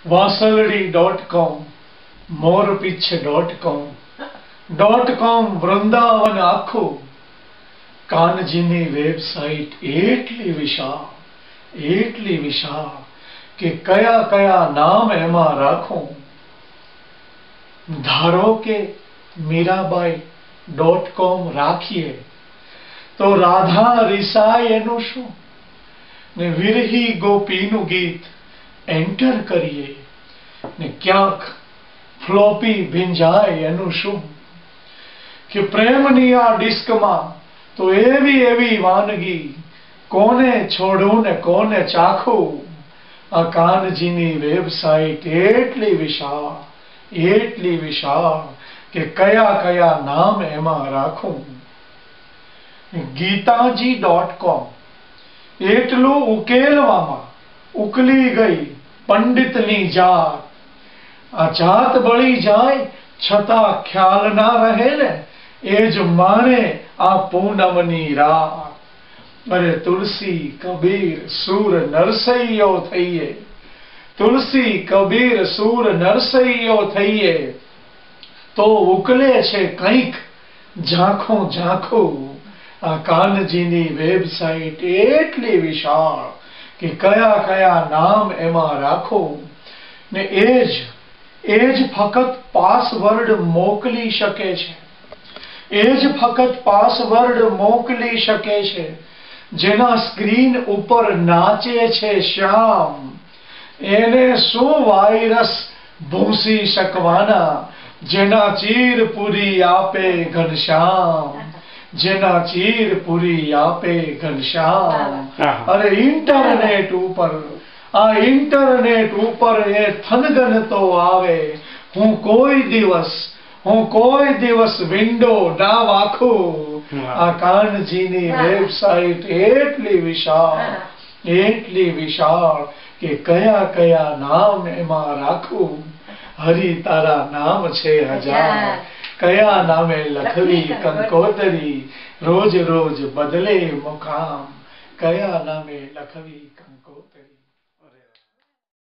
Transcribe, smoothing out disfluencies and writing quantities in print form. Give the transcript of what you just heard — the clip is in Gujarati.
વાસલડી.com, મોરપીછ.com, વૃંદાવન આખું. કાનજીની વેબસાઇટ એટલી વિશાળ કે કયા કયા નામ એમાં રાખું. ધારો કે મીરાબાઈ.com રાખીએ તો રાધા રિસાય એનું શું, ને વિરહી ગોપીનું ગીત એન્ટર કરીએ ને ક્યાંક ફ્લોપી ભીંજાય એનું શું. કે પ્રેમની આ ડિસ્કમાં તો એવી વાનગી કોને છોડું ને કોને ચાખું. આ કાનજીની વેબસાઇટ એટલી વિશાળ કે કયા કયા નામ એમાં રાખું. ગીતાજી.com એટલું ઉકેલવામાં ઉકલી ગઈ પંડિતની જાત. આ જાત બળી જાય છતાં ખ્યાલ ના રહે ને એ જ માણે આ પૂનમની રાત. અરે તુલસી કબીર સૂર નરસૈયો થઈએ, તુલસી કબીર સૂર નરસૈયો થઈએ તો ઉકલે છે કંઈક ઝાંખું. આ કાનજીની વેબસાઇટ એટલી વિશાળ કે કયા કયા નામ એમાં રાખું. ને એ જ ફક્ત પાસવર્ડ મોકલી શકે છે. જેના સ્ક્રીન ઉપર નાચે છે શ્યામ. એને શું વાયરસ ભૂંસી શકવાના, જેના ચીર પૂરી આપે ઘનશ્યામ. અરે ઇન્ટરનેટ ઉપર એ થનગન તો આવે. હું કોઈ દિવસ વિન્ડો ના વાખું. આ કાનજીની વેબસાઇટ એટલી વિશાળ કે કયા કયા નામ એમાં રાખું. હરી તારા નામ છે હજાર, કયા નામે લખવી કંકોતરી. રોજ બદલે મુકામ, કયા નામે લખવી કંકોતરી.